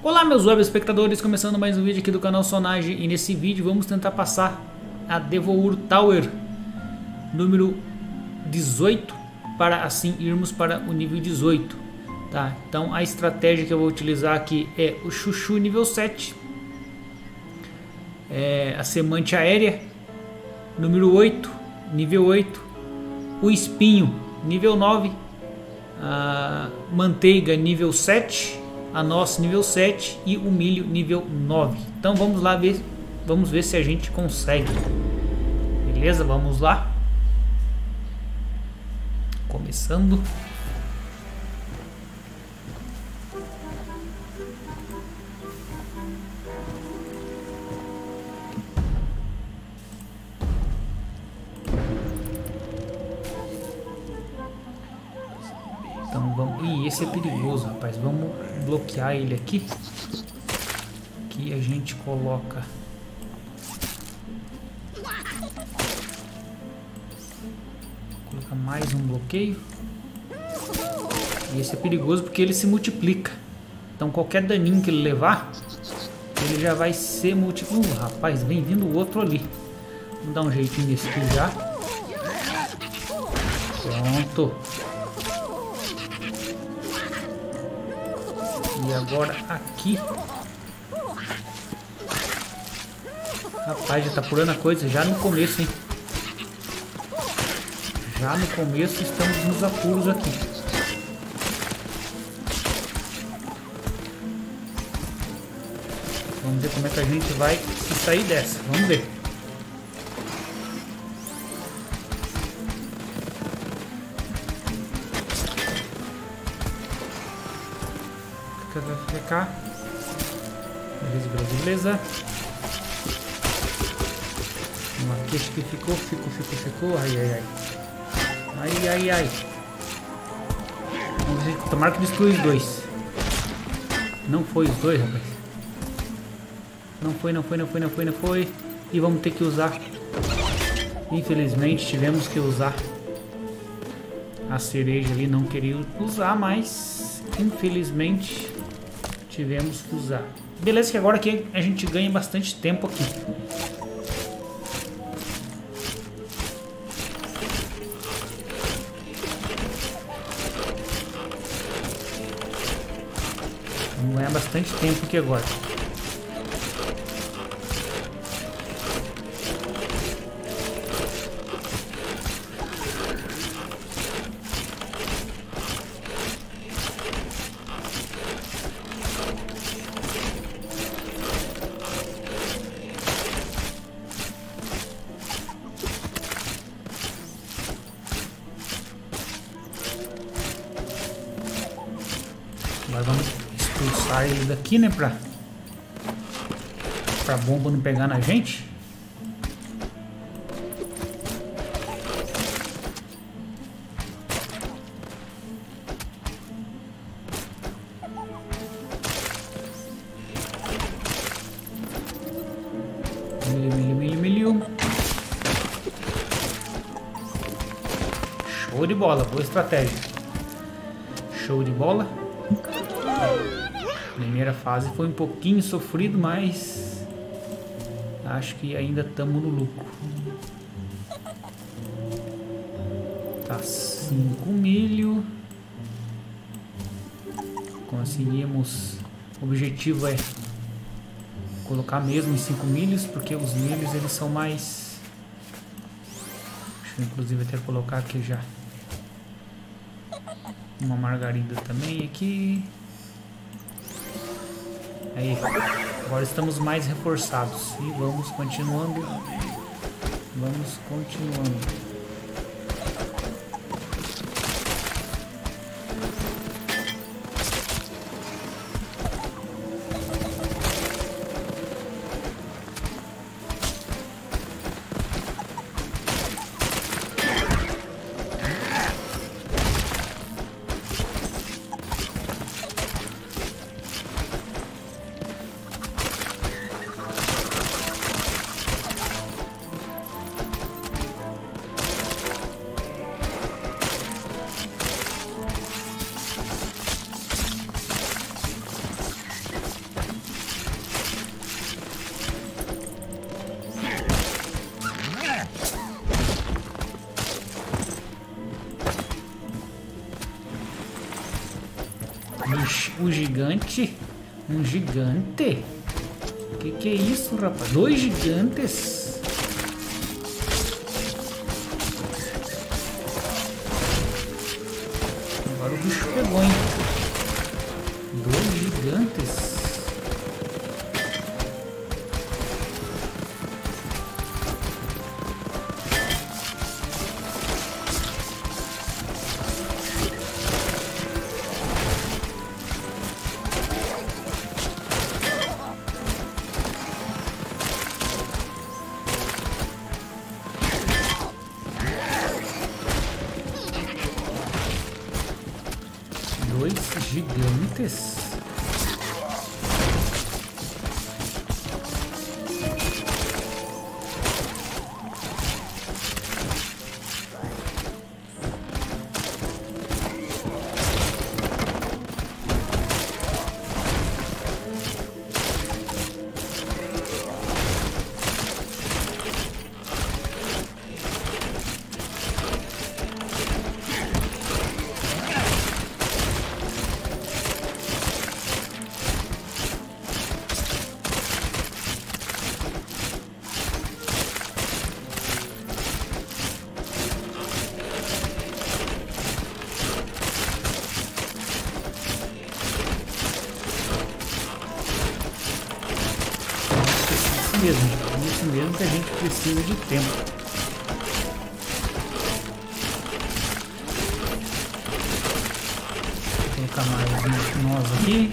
Olá meus web espectadores, começando mais um vídeo aqui do canal Sonage, e nesse vídeo vamos tentar passar a Devour Tower número 18 para assim irmos para o nível 18, tá? Então a estratégia que eu vou utilizar aqui é o Chuchu nível 7, a Semante Aérea número 8, nível 8, o Espinho nível 9, a Manteiga nível 7, a noz nível 7 e o milho nível 9. Então vamos lá ver, vamos ver se a gente consegue. Beleza? Vamos lá. Começando. Então vamos. Ih, esse é perigoso, rapaz. Vamos bloquear ele aqui. Aqui a gente coloca. Coloca mais um bloqueio. E esse é perigoso porque ele se multiplica. Então qualquer daninho que ele levar, ele já vai ser multiplicado. Rapaz, vem vindo o outro ali. Vamos dar um jeitinho nesse aqui já. Pronto. E agora aqui. Rapaz, já tá pulando a coisa já no começo, hein? Já no começo estamos nos apuros aqui. Vamos ver como é que a gente vai sair dessa. Vamos ver. Cá. Beleza, beleza, beleza. Aqui acho que ficou. Ai. Vamos ver, tomara que destrua os dois. Não foi os dois, rapaz. Não foi. E vamos ter que usar. Infelizmente tivemos que usar a cereja ali. Não queria usar, mas infelizmente tivemos que usar. Beleza, que agora aqui a gente ganha bastante tempo aqui. Vamos ganhar bastante tempo aqui agora. Agora vamos expulsar ele daqui, né? Pra bomba não pegar na gente. Milho. Show de bola, boa estratégia. Show de bola. Primeira fase foi um pouquinho sofrido, mas acho que ainda estamos no lucro. Tá 5 milho. Conseguimos. O objetivo é colocar mesmo em 5 milhos, porque os milhos eles são mais. Deixa eu inclusive até colocar aqui já uma margarida também aqui. Aí, agora estamos mais reforçados e vamos continuando. O gigante. Um gigante? Que é isso, rapaz? 2 gigantes? Agora o bicho pegou, hein? 2 gigantes. Gigantes. Isso mesmo que a gente precisa de tempo. Vou colocar mais nós aqui.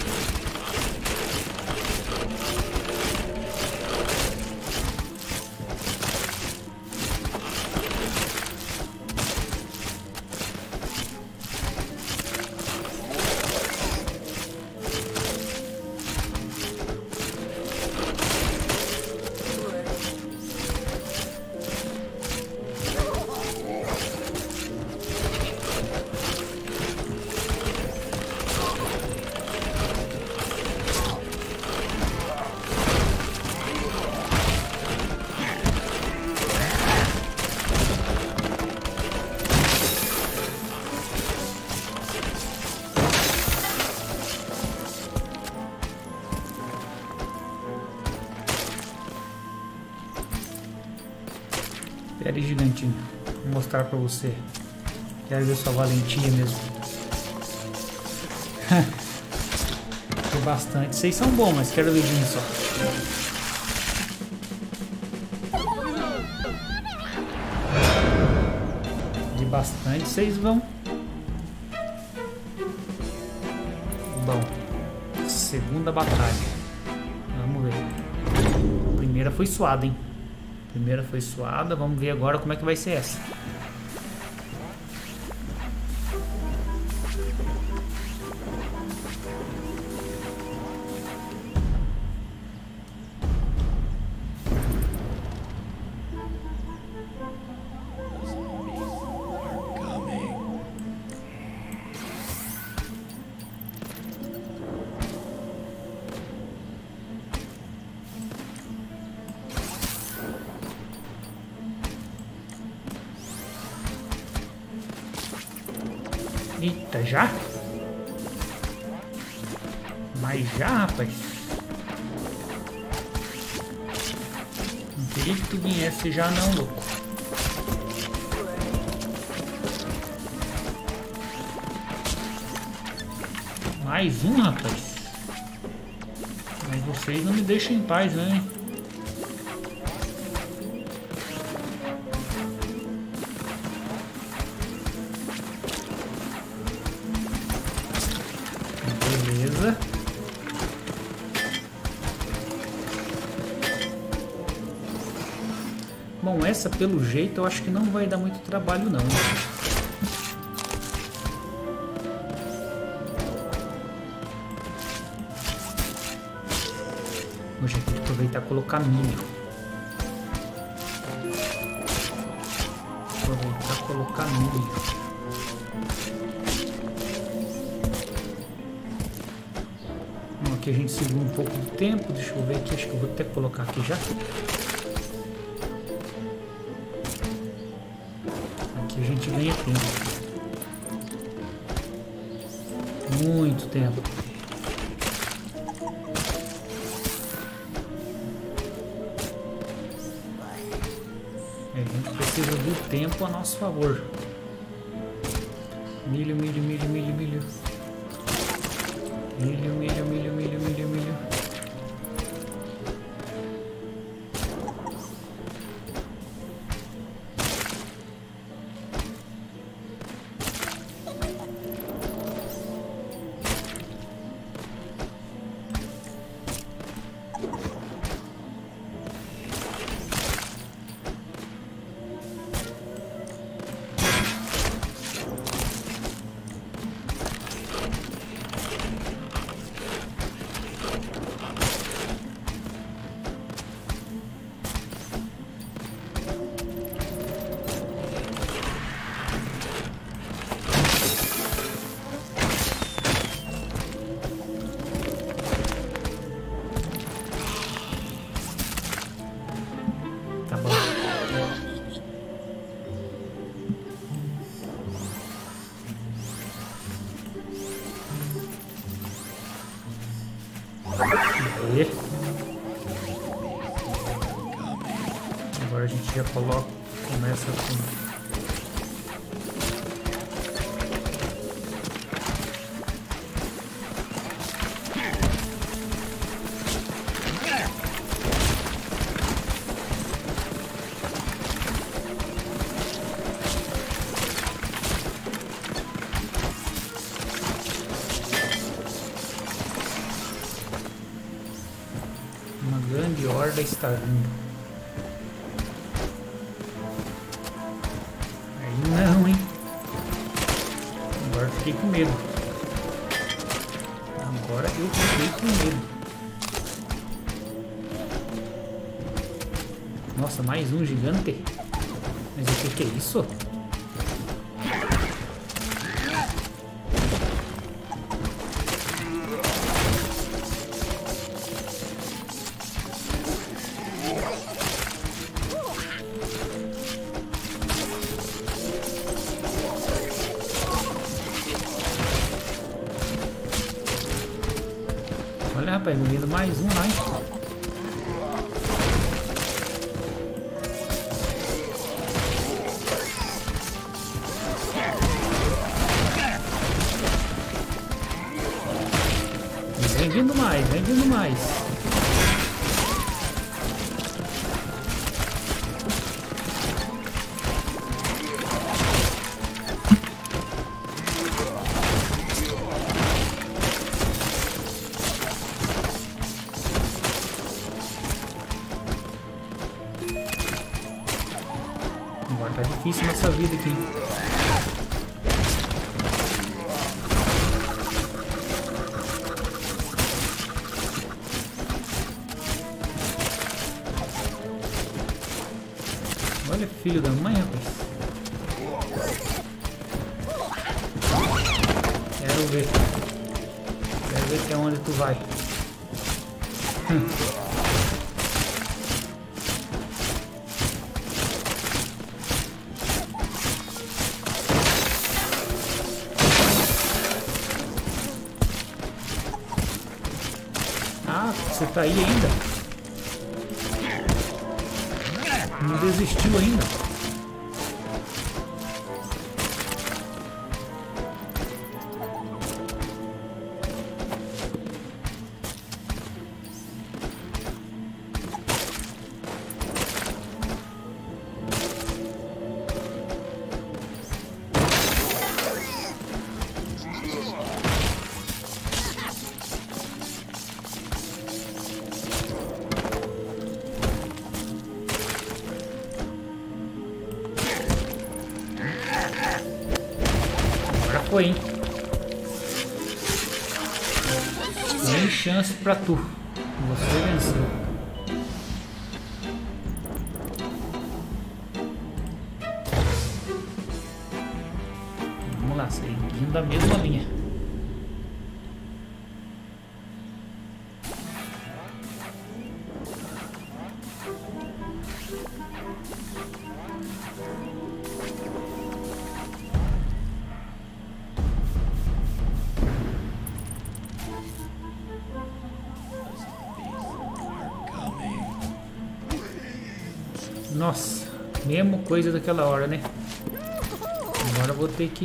Pera aí, gigantinho. Vou mostrar pra você. Quero ver sua valentia mesmo. Tem bastante. Vocês são bons, mas quero ver um só. De bastante vocês vão. Bom. Segunda batalha. Vamos ver. A primeira foi suada, hein? Primeira foi suada, vamos ver agora como é que vai ser essa. Eita, já? Mas já, rapaz? Não queria que tu viesse já não, louco. Mais um, rapaz? Mas vocês não me deixam em paz, né? Beleza. Bom, essa pelo jeito eu acho que não vai dar muito trabalho não. Hoje tem que aproveitar e colocar milho. Aproveitar e colocar milho. Aqui a gente segura um pouco de tempo. Deixa eu ver aqui, acho que eu vou até colocar aqui já. Aqui a gente ganha tempo. Muito tempo. precisa do tempo a nosso favor. Milho, milho, milho, milho, milho. Milho, milho, milho, milho, milho, milho. Agora a gente já coloca, começa com uma grande horda está vindo. Não, hein? Agora fiquei com medo. Agora eu fiquei com medo. Nossa, mais um gigante. Mas o que é isso? Olha, rapaz, morrendo mais um lá, hein? Vem vindo mais, vem vindo mais. Agora tá difícil nossa vida aqui. Olha, filho da mãe, rapaz. Quero ver. Quero ver até onde tu vai. Ah, você tá aí ainda? Não desistiu ainda? Foi, hein? Nem chance pra tu. Você venceu. Vamos lá, seguindo a mesma linha. Nossa, Mesma coisa daquela hora, né? Agora eu vou ter que...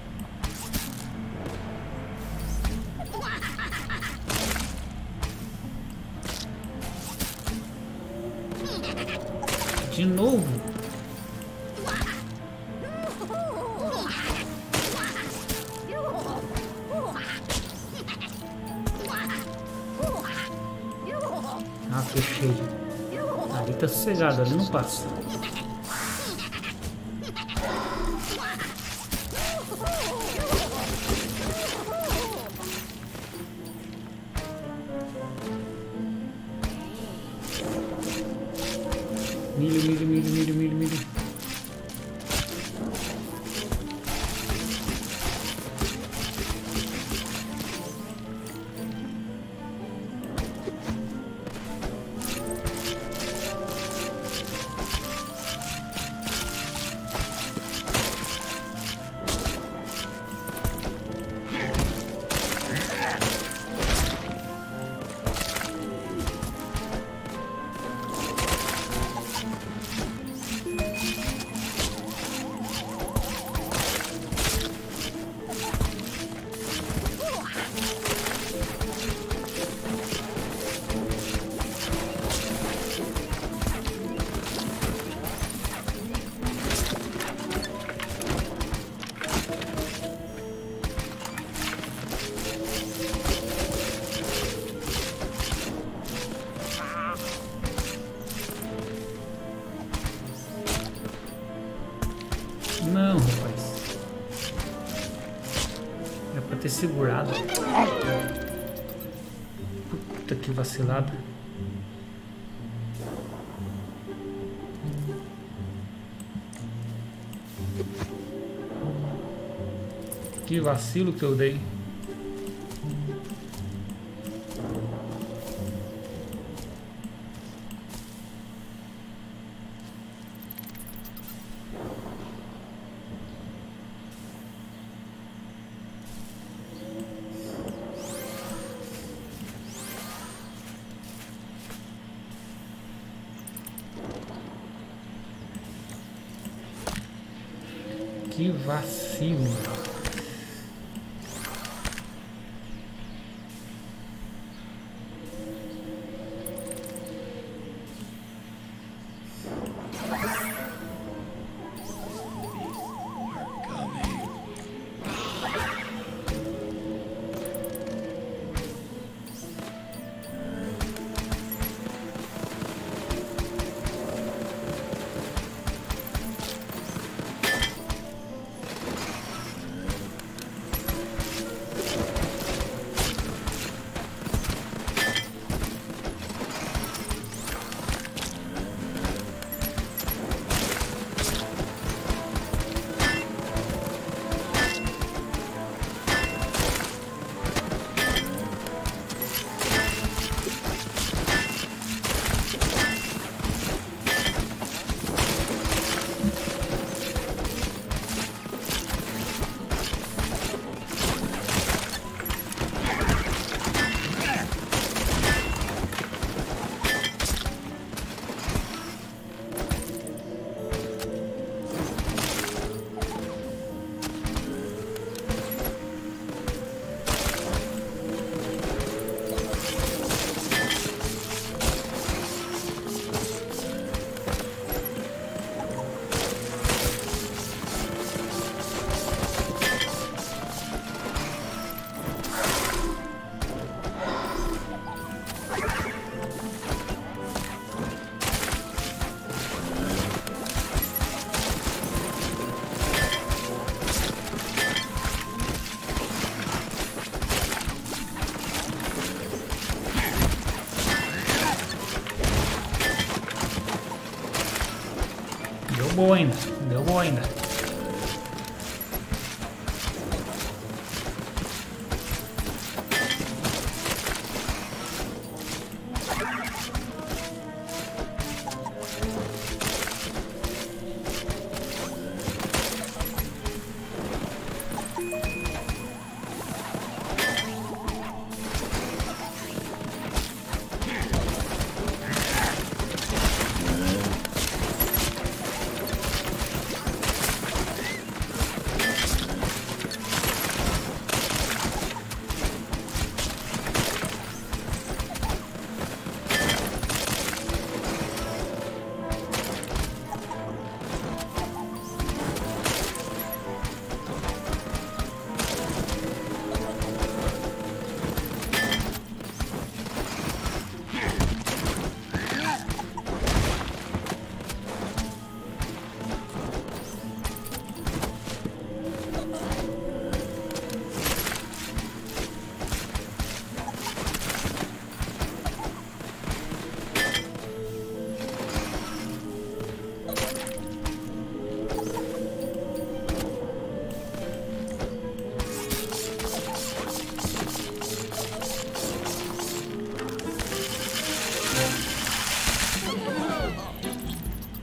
De novo? Ah, fechei. Ali tá sossegado, ali não passa. Milho, milho, milho, milho, milho, milho. Não, rapaz. É pra ter segurado. Puta que vacilada. Que vacilo que eu dei. Que vacilo. Deu boa ainda, deu boa ainda.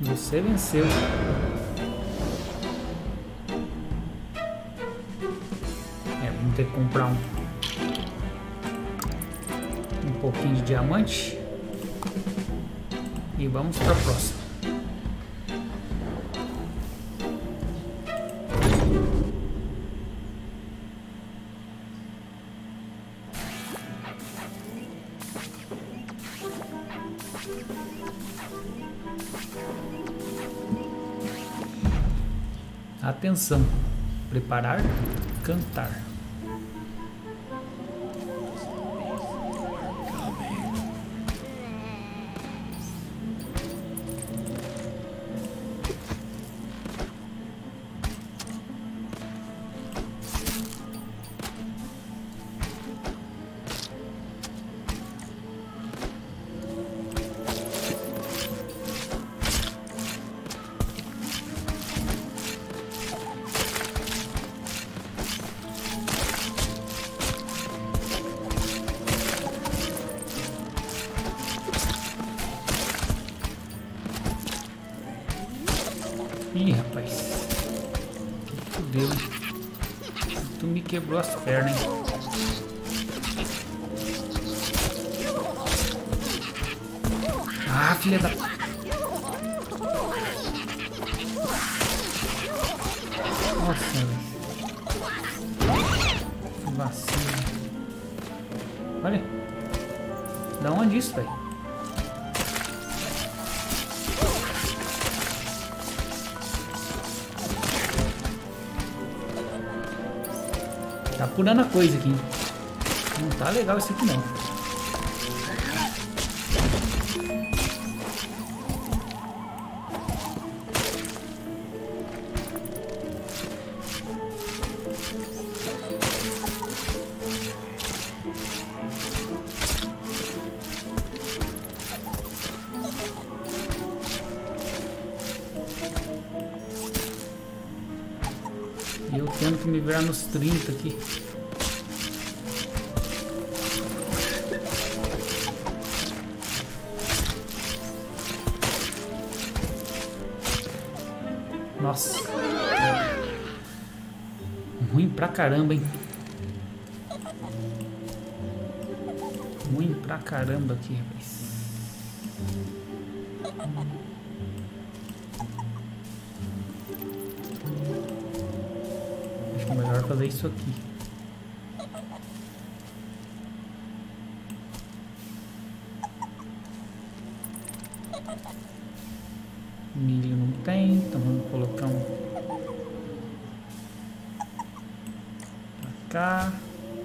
Você venceu. Vamos ter que comprar um pouquinho de diamante. E vamos para a próxima. Atenção, preparar, cantar. Ih, rapaz. Fudeu, hein? Tu me quebrou as pernas, hein? Ah, filha da... Nossa, velho. Que vacilo. Olha. Da onde isso, velho? Tá apurando a coisa aqui. Não tá legal isso aqui não. E eu tendo que me virar nos 30 aqui. Nossa. Ruim pra caramba, hein? Ruim pra caramba aqui, rapaz. Acho que é melhor fazer isso aqui. Milho não tem, então vamos colocar um pra cá.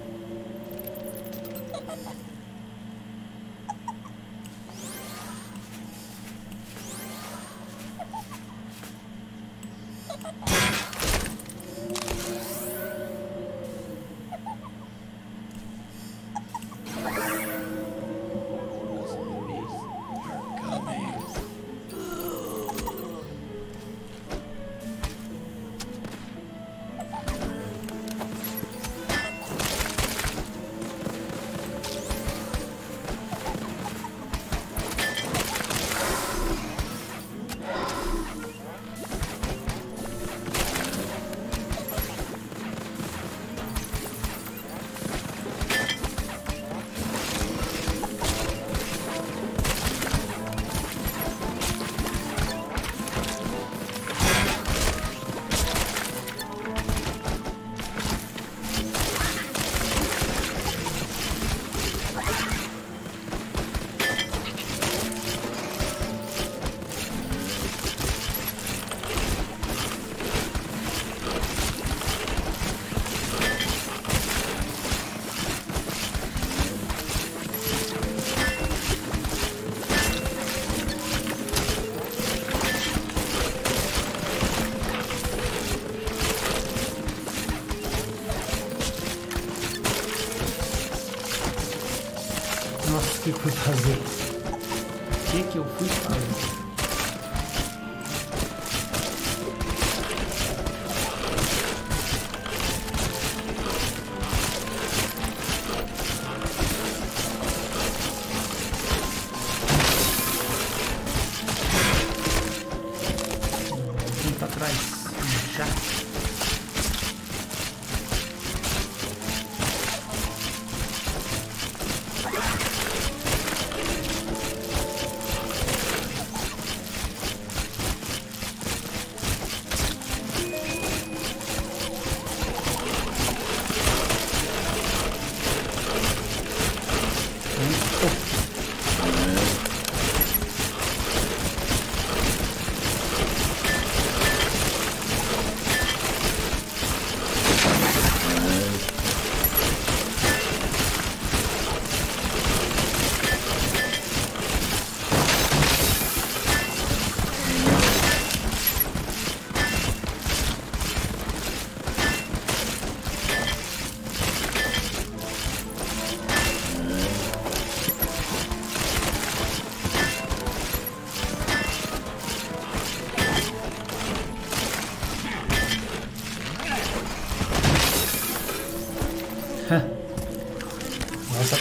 Nossa, o que eu fui fazer? O que eu fui fazer?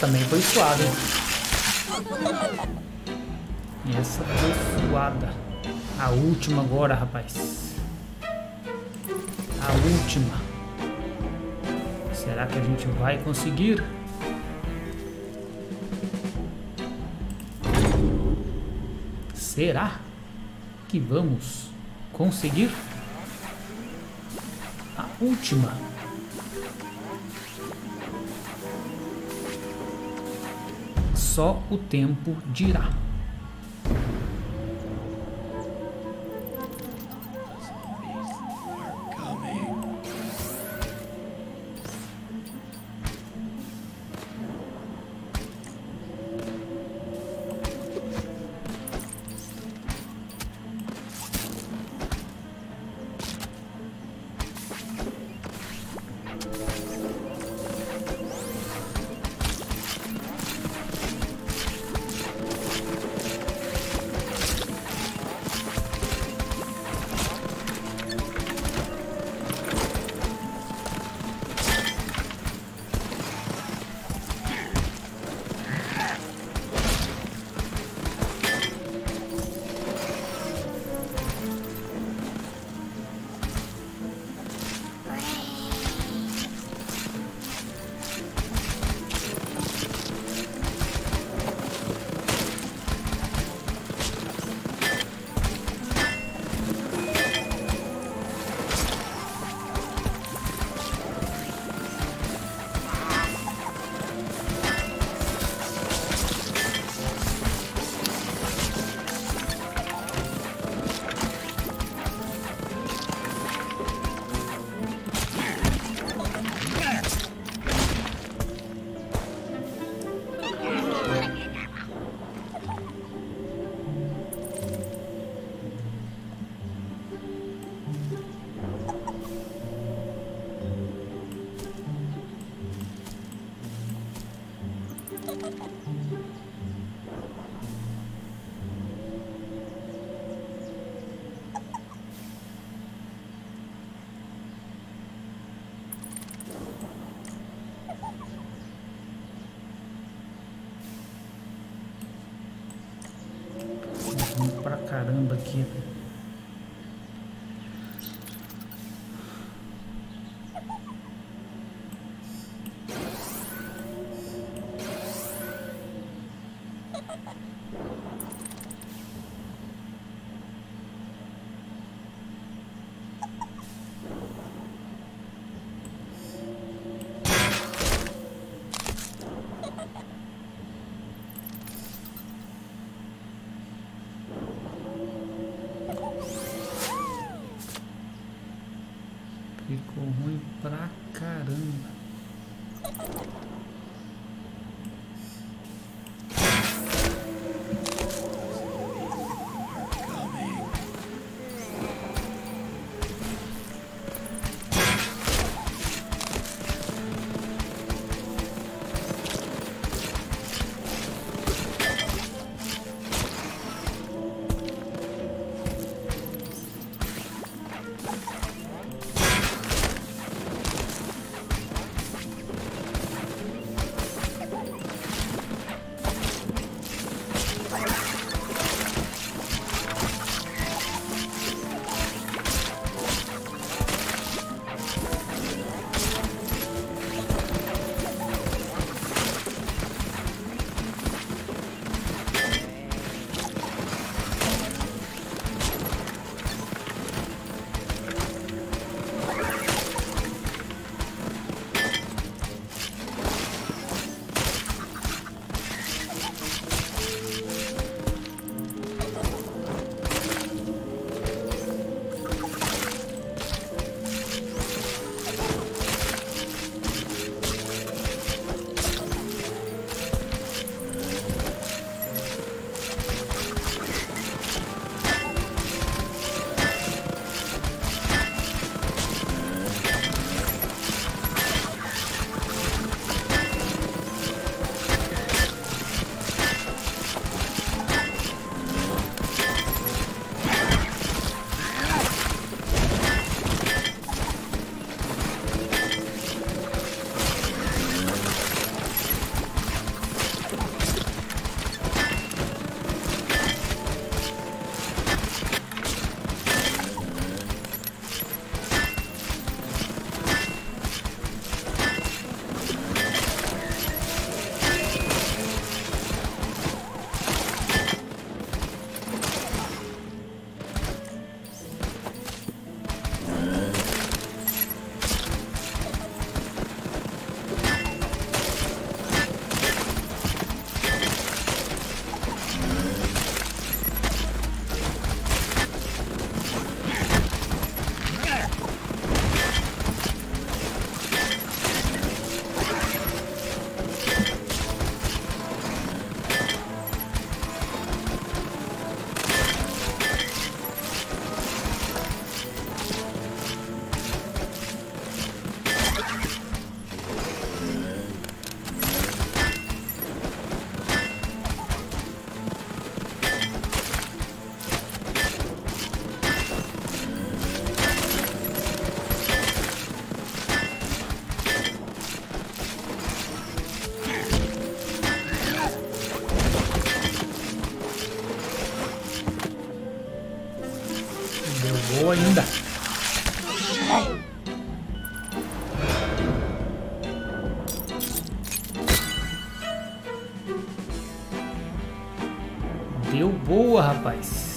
também foi suave. Essa foi suada. A última agora, rapaz. A última. Será que a gente vai conseguir? Será que vamos conseguir? A última. Só o tempo dirá. Pra caramba aqui. Ficou ruim pra caramba. Boa ainda. Deu boa, rapaz.